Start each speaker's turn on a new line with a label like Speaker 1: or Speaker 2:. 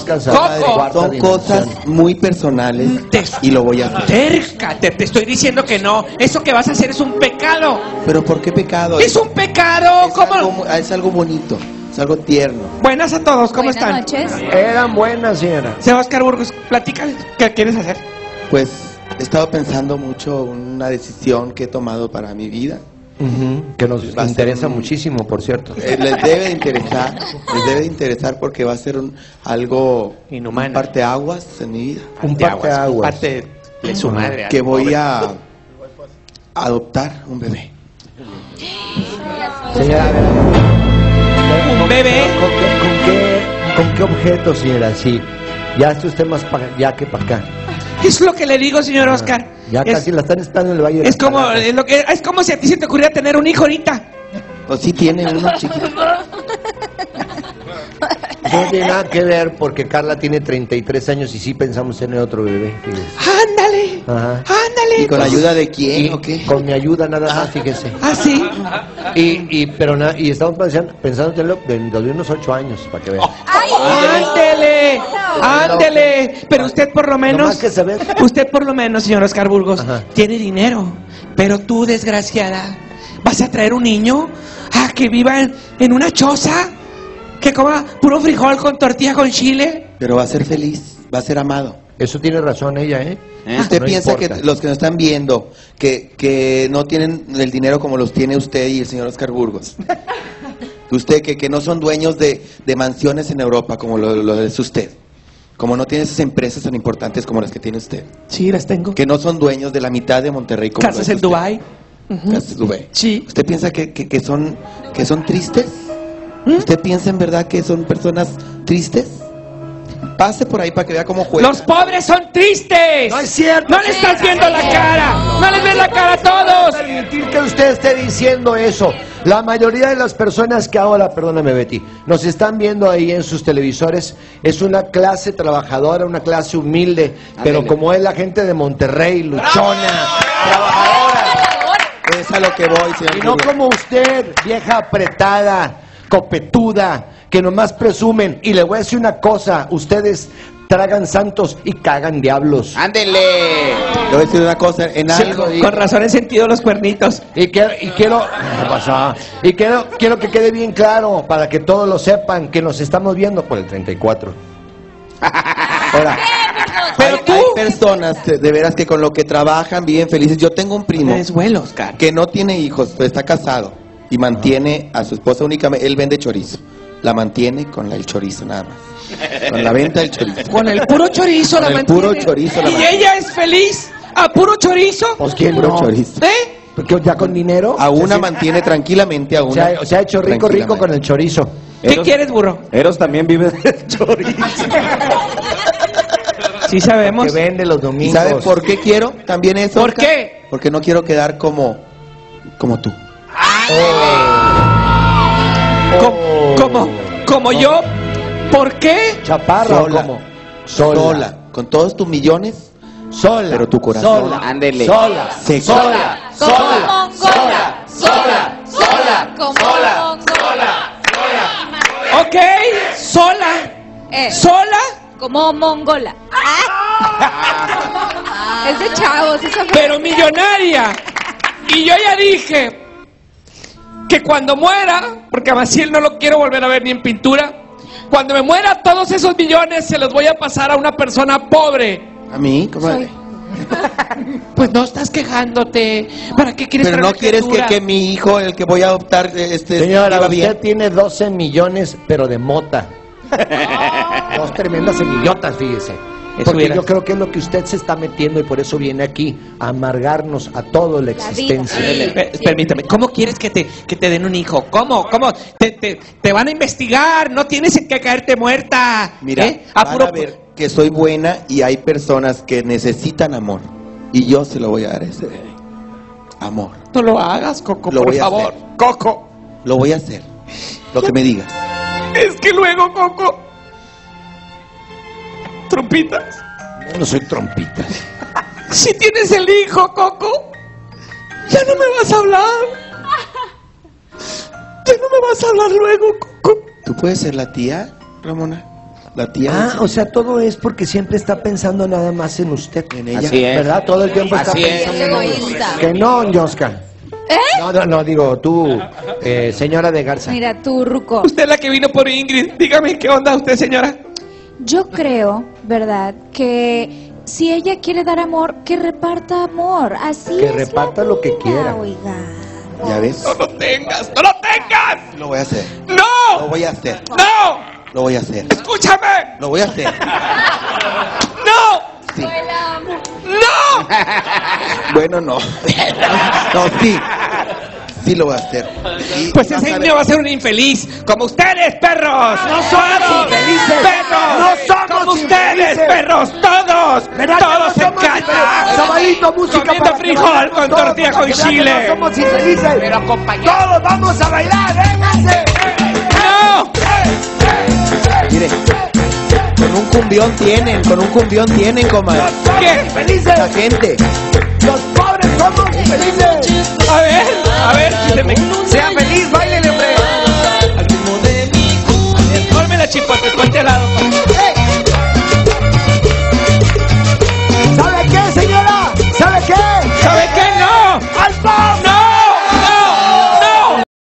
Speaker 1: casada.
Speaker 2: Son cosas muy personales y lo voy a hacer.
Speaker 3: Acércate, te estoy diciendo que no. Eso que vas a hacer es un pecado.
Speaker 2: ¿Pero por qué pecado?
Speaker 3: Es un pecado.
Speaker 2: Es algo bonito, es algo tierno.
Speaker 3: Buenas a todos, ¿cómo están?
Speaker 4: Buenas noches.
Speaker 1: Eran buenas, señora.
Speaker 3: Señor Oscar Burgos, platícale, ¿qué quieres hacer?
Speaker 2: Pues he estado pensando mucho una decisión que he tomado para mi vida.
Speaker 1: Que nos
Speaker 2: Va a
Speaker 1: interesa
Speaker 2: ser
Speaker 1: muchísimo, por cierto.
Speaker 2: Les debe de interesar porque va a ser algo
Speaker 3: Inhumano.
Speaker 2: un parteaguas en mi vida.
Speaker 1: Un parteaguas.
Speaker 3: Parte de su madre.
Speaker 2: Que voy a adoptar un bebé.
Speaker 1: Señora, a ver,
Speaker 3: ¿Un bebé?
Speaker 1: ¿Con qué objeto, señora? Sí, ya está usted más para allá que para acá.
Speaker 3: Es lo que le digo, señor Oscar.
Speaker 1: Ya casi la están esperando en el Valle de
Speaker 3: Es como si a ti se te ocurriera tener un hijo ahorita.
Speaker 2: O sí tiene uno chiquito.
Speaker 1: No tiene nada que ver porque Carla tiene 33 años y sí pensamos en otro bebé. Fíjese.
Speaker 3: Ándale.
Speaker 1: Ajá.
Speaker 3: Ándale.
Speaker 2: ¿Y con la ayuda de quién
Speaker 1: Y
Speaker 2: o qué?
Speaker 1: con mi ayuda nada más, fíjese.
Speaker 3: ¿Ah, sí?
Speaker 1: Y estamos pensando tenerlo dentro de unos 8 años, para que vean.
Speaker 3: Ándele. Ándele. Pero usted por lo
Speaker 1: Nomás
Speaker 3: menos,
Speaker 1: que saber.
Speaker 3: usted por lo menos, señor Oscar Burgos,
Speaker 1: Ajá.
Speaker 3: tiene dinero. Pero tú, desgraciada, ¿vas a traer un niño a que viva en una choza? ¿Que coma puro frijol con tortilla con chile?
Speaker 2: Pero va a ser feliz, va a ser amado.
Speaker 1: Eso tiene razón ella, ¿eh?
Speaker 2: Usted
Speaker 1: No
Speaker 2: piensa
Speaker 1: importa.
Speaker 2: que los que nos están viendo que no tienen el dinero como los tiene usted y el señor Oscar Burgos. Usted que no son dueños de mansiones en Europa como lo es usted. Como no tiene esas empresas tan importantes como las que tiene usted.
Speaker 3: Sí, las tengo.
Speaker 2: Que no son dueños de la mitad de Monterrey como lo
Speaker 3: Casas
Speaker 2: es
Speaker 3: en
Speaker 2: usted.
Speaker 3: Dubái.
Speaker 2: Casas en Dubái.
Speaker 3: Sí.
Speaker 2: ¿Usted piensa que son tristes? ¿Usted piensa en verdad que son personas tristes? Pase por ahí para que vea cómo juega.
Speaker 3: Los pobres son tristes.
Speaker 1: No es cierto.
Speaker 3: No le estás viendo la cara. No les ves la cara a todos.
Speaker 1: Permitir que usted esté diciendo eso. La mayoría de las personas que ahora, perdóname Betty, nos están viendo ahí en sus televisores, es una clase trabajadora, una clase humilde, pero como es la gente de Monterrey, luchona, trabajadora,
Speaker 2: Es a lo que voy, señor.
Speaker 1: y no
Speaker 2: Burgos.
Speaker 1: como usted, vieja apretada, copetuda, que nomás presumen. Y le voy a decir una cosa, ustedes tragan santos y cagan diablos.
Speaker 2: ¡Ándele! Le voy a decir una cosa, en
Speaker 3: Sí,
Speaker 2: algo...
Speaker 3: con razón he sentido los cuernitos.
Speaker 1: Quiero que quede bien claro, para que todos lo sepan, que nos estamos viendo por el 34. Ahora,
Speaker 3: Pero
Speaker 2: hay,
Speaker 3: tú...
Speaker 2: hay personas de veras que con lo que trabajan viven felices. Yo tengo un primo
Speaker 3: Es vuelo, Oscar.
Speaker 2: que no tiene hijos, pero está casado y mantiene a su esposa únicamente. Él vende chorizo, la mantiene con el chorizo nada más, con la venta del chorizo.
Speaker 3: Con el puro chorizo
Speaker 2: Con
Speaker 3: la
Speaker 2: el
Speaker 3: mantiene.
Speaker 2: puro chorizo la
Speaker 3: ¿Y
Speaker 2: mantiene.
Speaker 3: ella es feliz a puro chorizo?
Speaker 1: pues quién
Speaker 2: Puro
Speaker 1: no.
Speaker 2: chorizo.
Speaker 3: ¿Eh?
Speaker 1: Porque ya con dinero.
Speaker 2: A una
Speaker 1: se,
Speaker 2: mantiene tranquilamente, a una.
Speaker 1: se ha hecho rico con el chorizo.
Speaker 3: ¿Qué quieres, burro?
Speaker 5: Eros también vive de chorizo.
Speaker 3: Sí sabemos.
Speaker 1: Que vende los
Speaker 2: ¿Y
Speaker 1: domingos.
Speaker 2: sabe por qué quiero también eso?
Speaker 3: ¿Por
Speaker 2: Oscar?
Speaker 3: qué?
Speaker 2: Porque no quiero quedar como tú.
Speaker 3: Como yo. ¿Por qué?
Speaker 1: Chaparra,
Speaker 2: Sola.
Speaker 1: ¿cómo?
Speaker 2: Sola. Con todos tus millones,
Speaker 1: Sola.
Speaker 2: pero tu corazón.
Speaker 1: Sola.
Speaker 5: Ándele.
Speaker 1: Sola.
Speaker 2: Seco.
Speaker 1: Sola.
Speaker 4: Como mongola. Sola. Como mongola.
Speaker 3: Ok, sola. ¿Sola?
Speaker 4: Como mongola. Es de chavos esa frase.
Speaker 3: Pero millonaria. Y yo ya dije que cuando muera, porque a Maciel no lo quiero volver a ver ni en pintura, cuando me muera todos esos millones se los voy a pasar a una persona pobre.
Speaker 2: ¿A mí? ¿Cómo?
Speaker 3: Pues no estás quejándote. ¿Para qué quieres
Speaker 2: Pero
Speaker 3: traer
Speaker 2: no
Speaker 3: una
Speaker 2: quieres
Speaker 3: criatura?
Speaker 2: que mi hijo, el que voy a adoptar,
Speaker 1: Señora,
Speaker 2: viva
Speaker 1: usted
Speaker 2: bien.
Speaker 1: tiene 12 millones, pero de mota. Dos tremendas semillotas, fíjese. Porque
Speaker 3: hubieras.
Speaker 1: yo creo que es lo que usted se está metiendo y por eso viene aquí a amargarnos a toda la existencia.
Speaker 3: Permítame, ¿cómo quieres que te den un hijo? ¿Cómo? Te van a investigar, no tienes que caerte muerta.
Speaker 2: Mira,
Speaker 3: A
Speaker 2: van
Speaker 3: puro...
Speaker 2: a ver que soy buena y hay personas que necesitan amor. Y yo se lo voy a dar a ese bebé. Amor.
Speaker 3: No lo hagas, Coco,
Speaker 2: Lo
Speaker 3: por
Speaker 2: voy a
Speaker 3: favor.
Speaker 2: hacer.
Speaker 3: Coco.
Speaker 2: Lo voy a hacer. Lo que me digas.
Speaker 3: Es que luego, Coco. Trompitas.
Speaker 1: No soy trompita.
Speaker 3: Si tienes el hijo, Coco, ya no me vas a hablar. Ya no me vas a hablar luego, Coco.
Speaker 2: ¿Tú puedes ser la tía, Ramona? La tía.
Speaker 1: Ah, o sea, todo es porque siempre está pensando nada más en usted.
Speaker 2: En ella.
Speaker 5: Así es.
Speaker 1: ¿Verdad? Todo el tiempo está
Speaker 5: Así es.
Speaker 1: pensando en ella.
Speaker 4: Egoísta.
Speaker 1: Que no, Oscar. No, digo, tú, señora de Garza.
Speaker 4: Mira, tú, Ruco.
Speaker 3: Usted es la que vino por Ingrid. Dígame, ¿qué onda usted, señora?
Speaker 4: Yo creo, ¿verdad? Que si ella quiere dar amor, que reparta amor. Así
Speaker 1: Que
Speaker 4: es la
Speaker 1: reparta lo que
Speaker 4: vida,
Speaker 1: quiera.
Speaker 4: Oiga.
Speaker 2: ¿Ya ves?
Speaker 3: ¡No lo tengas! ¡No lo tengas!
Speaker 2: Lo voy a hacer. Lo
Speaker 3: ¡No!
Speaker 2: voy a hacer.
Speaker 3: ¡No!
Speaker 2: Lo voy a hacer.
Speaker 3: ¡Escúchame!
Speaker 2: Lo voy a hacer.
Speaker 3: ¡No!
Speaker 2: Sí.
Speaker 3: ¡No!
Speaker 2: Bueno, no. No, sí. Sí lo voy a hacer. Sí,
Speaker 3: Pues
Speaker 2: vas
Speaker 3: ese
Speaker 2: a ver.
Speaker 3: niño va a ser un infeliz, como ustedes, perros.
Speaker 1: ¡No somos infelices!
Speaker 3: ¡Perros!
Speaker 1: ¡No somos
Speaker 3: como ustedes,
Speaker 1: infelices!
Speaker 3: perros! ¡Todos!
Speaker 1: ¿Verdad que
Speaker 3: ¡Todos
Speaker 1: no
Speaker 3: en
Speaker 1: somos
Speaker 3: casa!
Speaker 1: infelices? Sabalito, música
Speaker 3: Comiendo
Speaker 1: para que
Speaker 3: frijol
Speaker 1: bailemos
Speaker 3: con
Speaker 1: todos,
Speaker 3: tortilla
Speaker 1: para
Speaker 3: con
Speaker 1: que vean que
Speaker 3: chile.
Speaker 1: No somos infelices.
Speaker 3: Pero acompañado.
Speaker 1: Todos vamos a bailar, vénganse.
Speaker 3: ¡No!
Speaker 2: Mire. Con un cumbión tienen, comadre.
Speaker 3: ¿Qué?
Speaker 1: Infelices.
Speaker 2: La gente.
Speaker 1: Los pobres somos infelices.
Speaker 3: A ver, si se me...
Speaker 1: Sea feliz, báilele, hombre.
Speaker 3: Ponme la chipote,